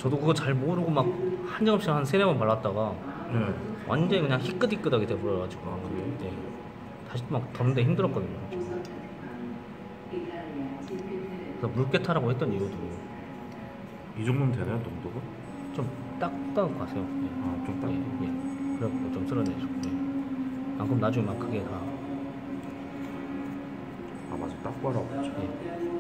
저도 그거 잘 모르고 막 한 점 없이 한 3-4번 발랐다가 네. 완전히 그냥 희끗희끗하게 돼버려가지고 네. 다시 막 덮는데 힘들었거든요. 그래서 물개타라고 했던 이유도 이 정도면 되나요, 농도가? 좀 닦아고 가세요. 네. 아, 좀 딱. 예, 예. 그래갖고 좀 쓸어내시고. 네. 안 그럼 나중에 막 크게 다. 아, 맞아. 딱 봐라. 예.